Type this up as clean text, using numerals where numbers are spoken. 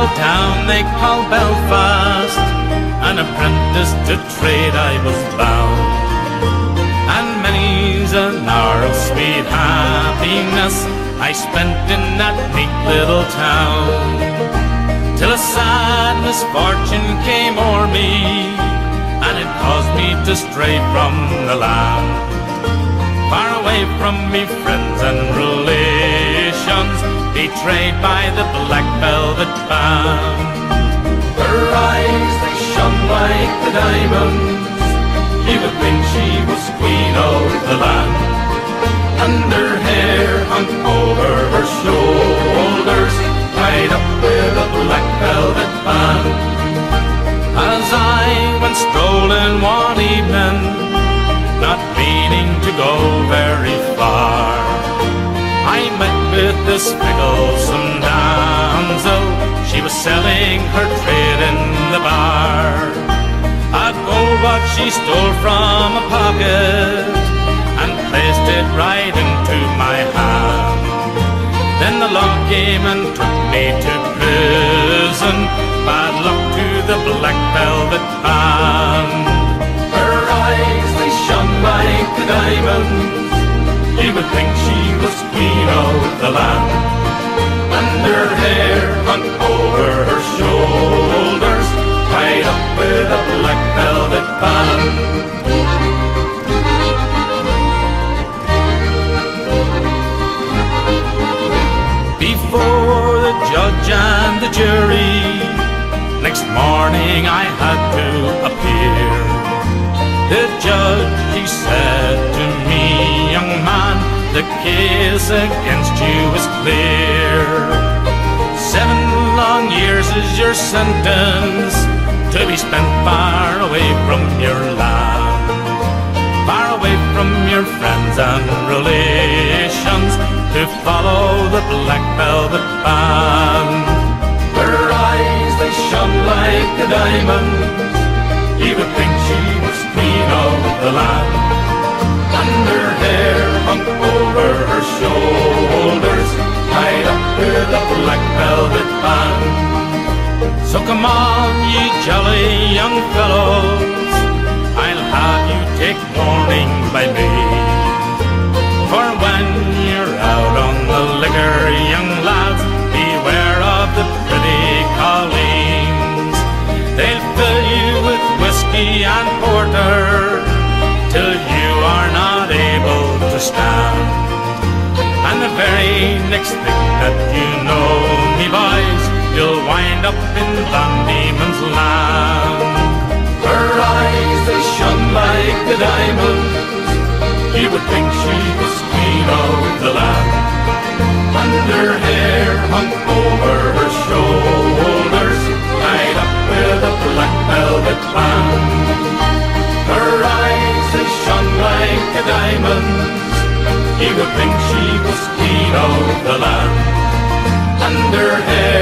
little town they call Belfast, an apprentice to trade I was bound. And many's an hour of sweet happiness I spent in that neat little town, till a sad misfortune came o'er me, and it caused me to stray from the land, far away from me friends and relations, betrayed by the black velvet band. Her eyes, they shone like the diamonds, you would think she was queen of the land, and her hair hung over her shoulders, tied up with a black velvet band. As I went strolling one evening, not meaning to go very far, I met with this fickle-some damsel. She was selling her trade in the bar. A gold watch she stole from a pocket and placed it right into my hand. Then the law came and took me to prison. Bad luck to the black velvet band. Her eyes, they shone like the diamonds, you would think she was queen of the land, and her hair hung over her shoulders, tied up with a black velvet band. Before the judge and the jury, next morning I had to appear. The judge, he said to me, young man, the case against you is clear. 7 long years is your sentence, to be spent far away from your land, far away from your friends and relations, to follow the black velvet band. Her eyes, they shone like a diamond, you would think she was queen of the land, and her hair hung over her shoulders, tied up with a black velvet band. So come on, ye jolly young fellows, I'll have you take warning by me, for when you're out on the liquor, young lads, beware of the pretty colleens. They'll fill you with whiskey and porter till you are not able to stand, and the very next thing that you know, me boys, you'll wind up in Van Diemen's Land. Her eyes, they shone like the diamonds, you would think she was queen of the land, and her hair hung over her shoulders, tied up with a black velvet band. Her eyes, they shone like the diamonds, you would think she was queen of the land, and her hair